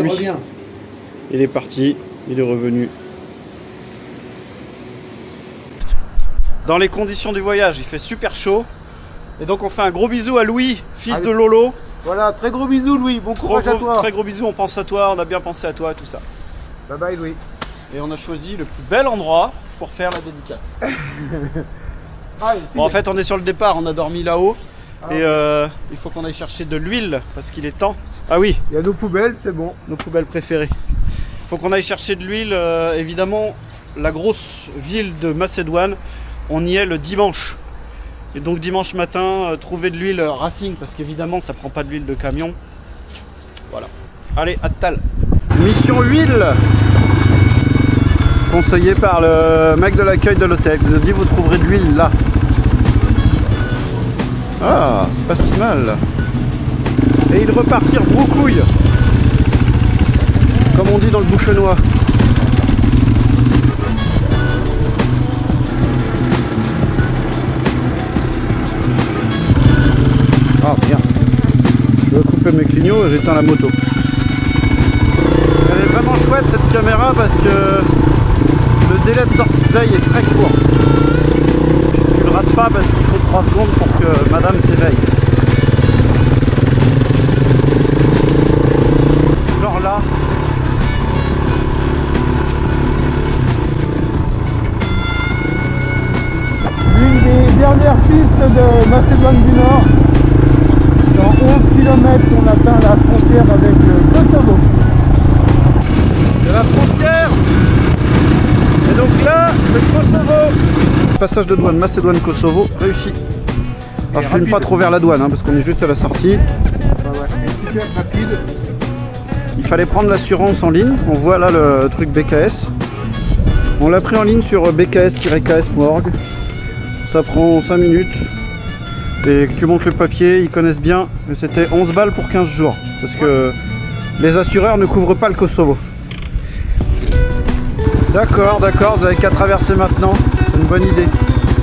Il revient. Il est parti, il est revenu. Dans les conditions du voyage, il fait super chaud. Et donc on fait un gros bisou à Louis, fils de Lolo. Voilà, très gros bisous Louis, bon courage à toi. Très gros bisous, on pense à toi, on a bien pensé à toi, tout ça. Bye bye Louis. Et on a choisi le plus bel endroit pour faire la dédicace. Bon, en fait on est sur le départ, on a dormi là-haut. Et il faut qu'on aille chercher de l'huile parce qu'il est temps. Ah oui, il y a nos poubelles, c'est bon. Nos poubelles préférées. Il faut qu'on aille chercher de l'huile. Évidemment, la grosse ville de Macédoine, on y est le dimanche. Et donc dimanche matin, trouver de l'huile Racing parce qu'évidemment ça prend pas de l'huile de camion. Voilà. Allez, à tal. Mission huile. Conseillé par le mec de l'accueil de l'hôtel. Il nous a dit vous trouverez de l'huile là. Ah, c'est pas si mal. Et il repartir broucouille. Comme on dit dans le bouchonnois. Ah merde. Je vais couper mes clignots et j'éteins la moto. Elle est vraiment chouette cette caméra parce que le délai de sortie de veille est très court. Tu ne rates pas parce qu'il faut 3 secondes pour que madame s'éveille. Genre là. L'une des dernières pistes de Macédoine du Nord. Dans 11 km on atteint la frontière avec le Kosovo. C'est la frontière. Et donc là, le Kosovo. Passage de douane Macédoine-Kosovo réussi. Alors je filme pas trop vers la douane hein, parce qu'on est juste à la sortie. Super rapide. Il fallait prendre l'assurance en ligne. On voit là le truc BKS. On l'a pris en ligne sur BKS-KS Morgue. Ça prend 5 minutes. Et que tu montres le papier, ils connaissent bien. Mais c'était 11 balles pour 15 jours. Parce que les assureurs ne couvrent pas le Kosovo. D'accord, d'accord, vous avez qu'à traverser maintenant. C'est une bonne idée.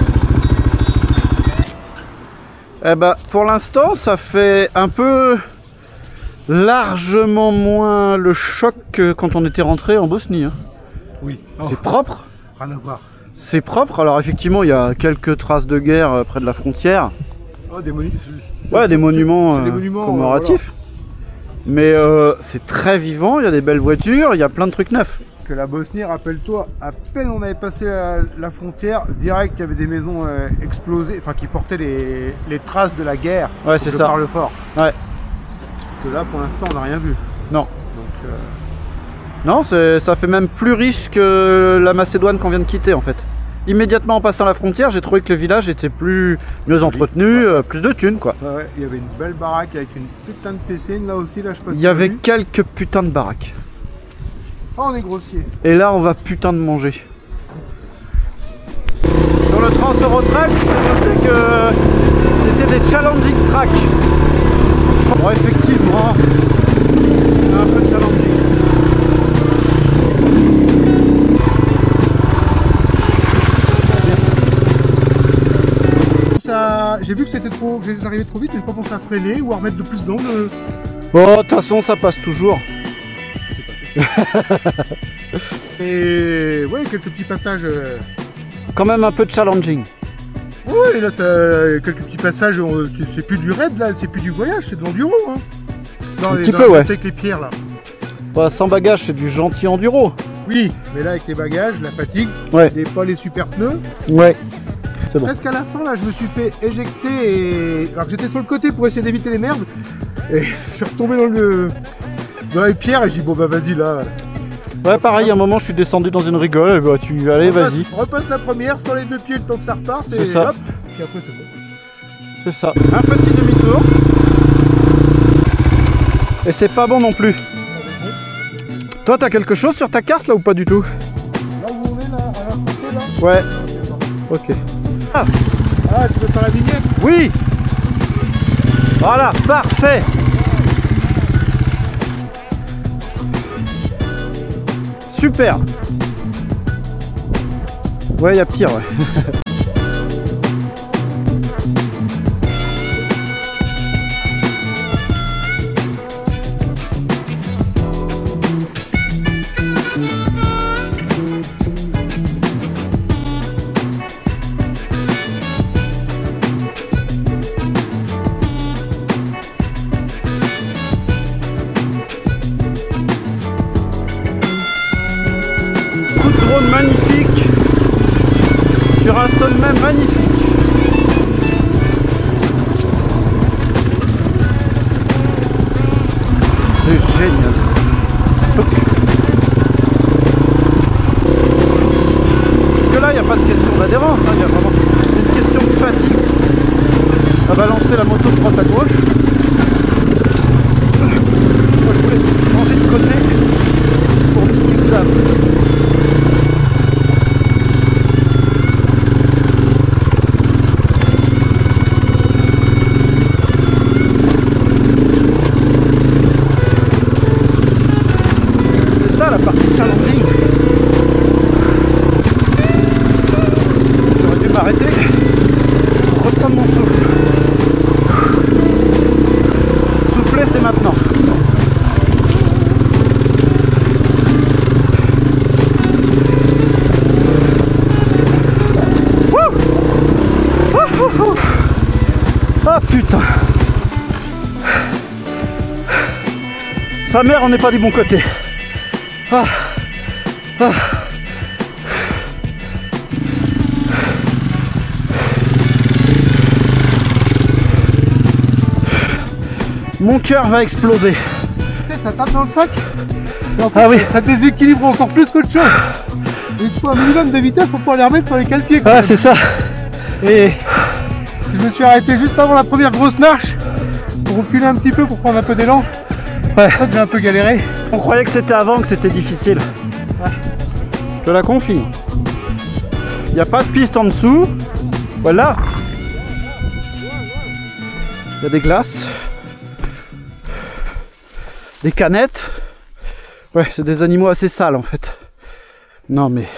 Eh bah, pour l'instant, ça fait un peu largement moins le choc que quand on était rentré en Bosnie. Hein. Oui. C'est propre. Rien à voir. C'est propre. Alors effectivement, il y a quelques traces de guerre près de la frontière. Oh, des des monuments Voilà. commémoratifs. Mais c'est très vivant, il y a des belles voitures, il y a plein de trucs neufs. Que la Bosnie, rappelle-toi, à peine on avait passé la frontière, direct il y avait des maisons explosées, enfin qui portaient les traces de la guerre. Ouais, c'est ça. Par le fort. Ouais. Que là, pour l'instant, on n'a rien vu. Non. Donc, non, ça fait même plus riche que la Macédoine qu'on vient de quitter en fait. Immédiatement en passant la frontière, j'ai trouvé que le village était mieux entretenu, plus de thunes quoi. Ouais, il y avait une belle baraque avec une putain de piscine là aussi, là je sais pas si il y avait quelques putains de baraques. Oh, on est grossier. Et là on va putain de manger. Sur le Trans Eurotrack, je sais que c'était des challenging tracks. Bon effectivement, c'est un peu challenging. J'ai vu que c'était trop, que j'arrivais trop vite, mais j'ai pas pensé à freiner ou à remettre de plus dans le... Oh, de toute façon, ça passe toujours. Et ouais, quelques petits passages... Quand même un peu de challenging. Oui, là, quelques petits passages, c'est plus du raid, là, c'est plus du voyage, c'est de l'enduro. Hein. Un petit peu, ouais. Avec les pierres, là. Bah, sans bagages, c'est du gentil enduro. Oui, mais là, avec les bagages, la fatigue, ouais. Pas les super pneus. Ouais. Bon. Presque à la fin, là, je me suis fait éjecter, alors que j'étais sur le côté pour essayer d'éviter les merdes, et je suis retombé dans les pierres, et j'ai dit, bon, bah, vas-y, là. Ouais, pareil, à un moment, je suis descendu dans une rigole, et bah, allez, vas-y. Repasse la première, sur les 2 pieds, le temps que ça reparte, et ça. hop, et après, c'est bon. C'est ça. Un petit demi-tour. Et c'est pas bon non plus. Toi, t'as quelque chose sur ta carte, là, ou pas du tout? Là où on est, là, à la portée, là. Ouais. Ok. Ah, tu veux faire la vignette? Oui. Voilà, parfait. Super. Ouais, il y a pire, ouais. sur un sommet magnifique. C'est génial. Parce que là, il n'y a pas de question d'adhérence, hein, il y a vraiment une question de fatigue à balancer la moto de droite à gauche. Moi, je voulais changer de côté pour niquer le sable. La partie challenging. J'aurais dû m'arrêter pour reprendre mon souffle. Souffler, c'est maintenant. Ah putain. Sa mère, on n'est pas du bon côté. Ah, ah. Mon cœur va exploser. Tu sais, ça tape dans le sac. Et en fait, ah oui. Ça déséquilibre encore plus qu'autre chose. Il faut un minimum de vitesse pour pouvoir les remettre sur les cale-pieds. Ah, c'est ça. Et je me suis arrêté juste avant la première grosse marche pour reculer un petit peu pour prendre un peu d'élan. Ouais. C'est ça que j'ai un peu galéré. On croyait que c'était avant que c'était difficile. Ouais. Je te la confie. Il n'y a pas de piste en dessous. Voilà. Il y a des glaces. Des canettes. Ouais, c'est des animaux assez sales en fait. Non mais...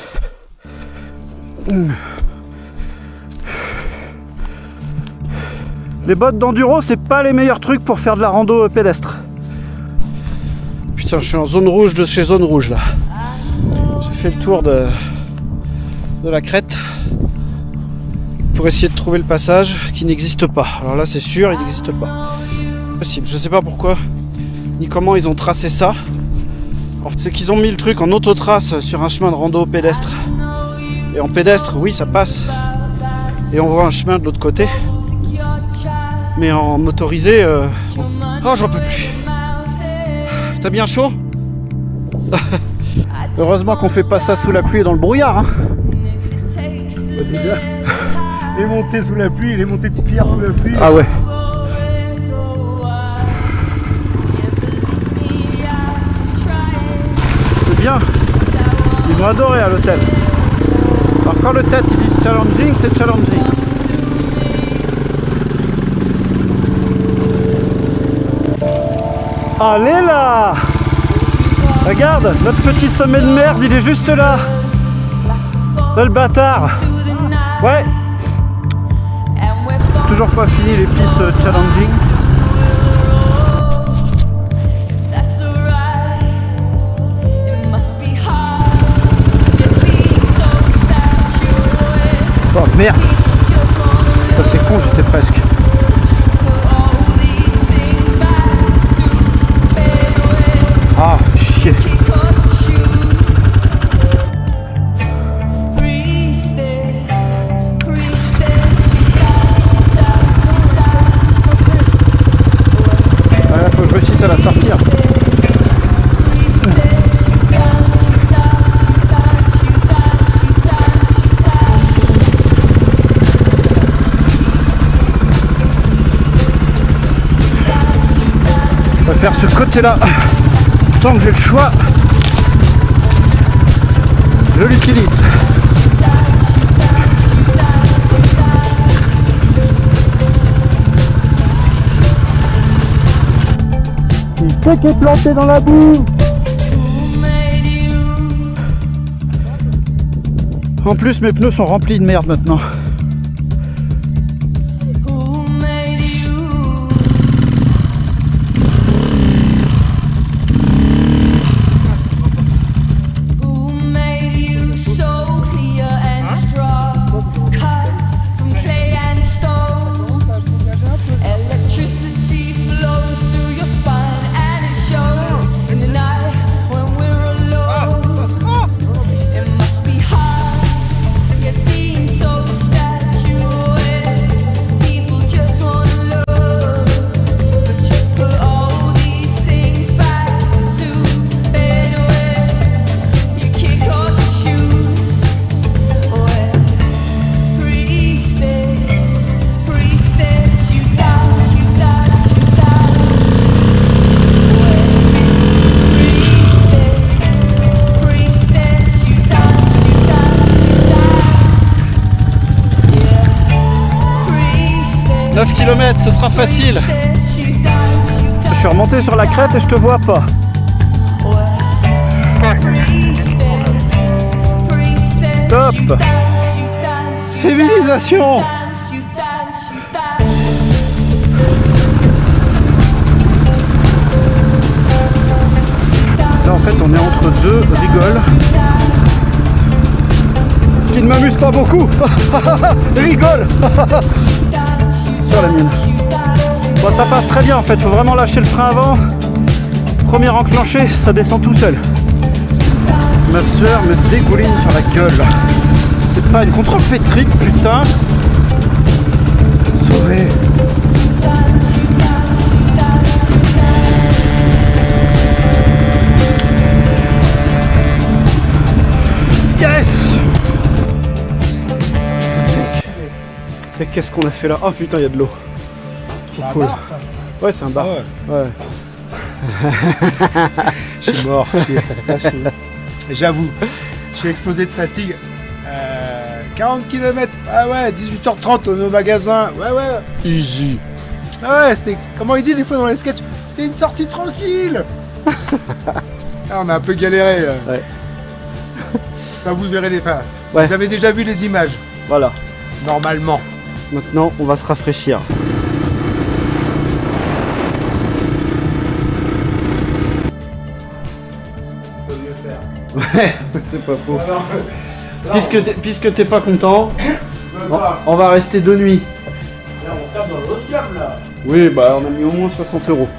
Les bottes d'enduro, c'est pas les meilleurs trucs pour faire de la rando pédestre. Putain, je suis en zone rouge de chez zone rouge là. J'ai fait le tour de la crête pour essayer de trouver le passage qui n'existe pas. Alors là, c'est sûr, il n'existe pas. Possible. Je sais pas pourquoi ni comment ils ont tracé ça. C'est qu'ils ont mis le truc en autotrace sur un chemin de rando pédestre. Et en pédestre, oui, ça passe. Et on voit un chemin de l'autre côté. Mais en motorisé, oh, j'en peux plus. T'as bien chaud? Heureusement qu'on fait pas ça sous la pluie et dans le brouillard. Hein. Bah déjà, les montées sous la pluie et les montées de pierre sous la pluie. Ah ouais. C'est bien. Ils m'ont adoré à l'hôtel. Alors quand le tête ils disent challenging, c'est challenging. Allez là! Regarde, notre petit sommet de merde, il est juste là. Là le bâtard. Ouais. Toujours pas fini les pistes challenging. Oh merde. Ça c'est con, j'étais presque. Ah, chier. Faut que je réussisse à la sortir. On va faire ce côté-là. Tant que j'ai le choix, je l'utilise. Il sait qu'il est planté dans la boue. En plus, mes pneus sont remplis de merde maintenant. So 9 km, ce sera facile. Je suis remonté sur la crête et je te vois pas. Top. Civilisation. Là en fait on est entre deux rigoles. Ce qui ne m'amuse pas beaucoup. Rigole. Sur la mienne. Bon, ça passe très bien en fait, faut vraiment lâcher le frein avant. Premier enclenché, ça descend tout seul. Ma soeur me dégouline sur la gueule. C'est pas une contrôle pétrique, putain. Sauvé. Yes. Et qu'est-ce qu'on a fait là? Oh putain, il y a de l'eau. Trop cool. Bar, ouais, c'est un bar. Ah ouais. Je suis mort. J'avoue, je suis explosé de fatigue. 40 km, ah ouais, 18h30 au magasin. Ouais, ouais. Easy. Ah ouais, c'était, comment il dit des fois dans les sketchs, c'était une sortie tranquille. Ah, on a un peu galéré. Ouais. Enfin, vous verrez les fins. Ouais. Vous avez déjà vu les images. Voilà. Normalement. Maintenant, on va se rafraîchir. Ouais, c'est pas faux. Puisque t'es pas content, on va rester 2 nuits. Là, on tape dans l'autre gamme là. Oui, bah on a mis au moins 60 €.